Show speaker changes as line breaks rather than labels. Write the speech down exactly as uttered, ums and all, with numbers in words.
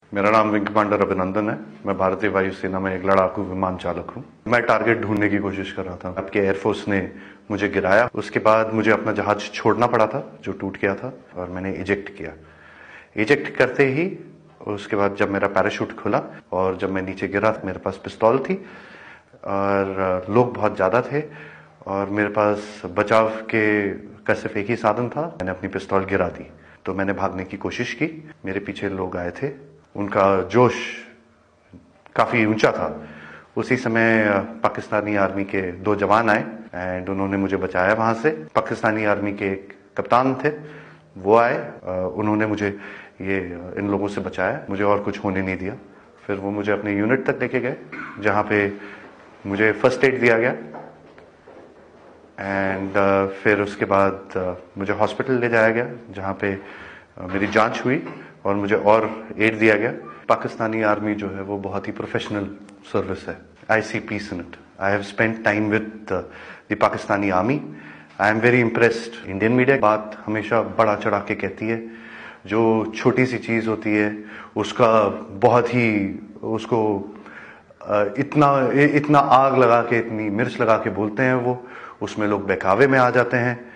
मेरा नाम wing commander अभिनंदन है। मैं भारतीय वायुसेना में एक लड़ाकू विमान चालक हूँ। मैं टारगेट ढूंढने की कोशिश कर रहा था। आपके एयरफोर्स ने मुझे गिराया। उसके बाद मुझे अपना जहाज छोड़ना पड़ा था जो टूट गया था, और मैंने इजेक्ट किया। इजेक्ट करते ही उसके बाद जब मेरा पैराशूट खुला और जब मैं नीचे गिरा, मेरे पास पिस्तौल थी और लोग बहुत ज़्यादा थे और मेरे पास बचाव के का सिर्फ एक ही साधन था। मैंने अपनी पिस्तौल गिरा दी तो मैंने भागने की कोशिश की। मेरे पीछे लोग आए थे, उनका जोश काफ़ी ऊंचा था। उसी समय पाकिस्तानी आर्मी के दो जवान आए एंड उन्होंने मुझे बचाया वहाँ से। पाकिस्तानी आर्मी के एक कप्तान थे, वो आए, उन्होंने मुझे ये इन लोगों से बचाया, मुझे और कुछ होने नहीं दिया। फिर वो मुझे अपने यूनिट तक लेके गए जहाँ पे मुझे फर्स्ट एड दिया गया एंड uh, फिर उसके बाद uh, मुझे हॉस्पिटल ले जाया गया जहाँ पे uh, मेरी जांच हुई और मुझे और एड दिया गया। पाकिस्तानी आर्मी जो है वो बहुत ही प्रोफेशनल सर्विस है। I see peace in it. I have spent time with the Pakistani army. I am very impressed. Indian media बात हमेशा बड़ा चढ़ा के कहती है, जो छोटी सी चीज़ होती है उसका बहुत ही उसको इतना इतना आग लगा के, इतनी मिर्च लगा के बोलते हैं वो, उसमें लोग बहकावे में आ जाते हैं।